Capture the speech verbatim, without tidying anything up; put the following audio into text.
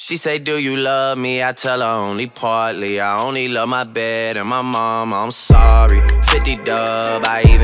She say, do you love me? I tell her only partly. I only love my bed and my mom, I'm sorry. fifty dub, I even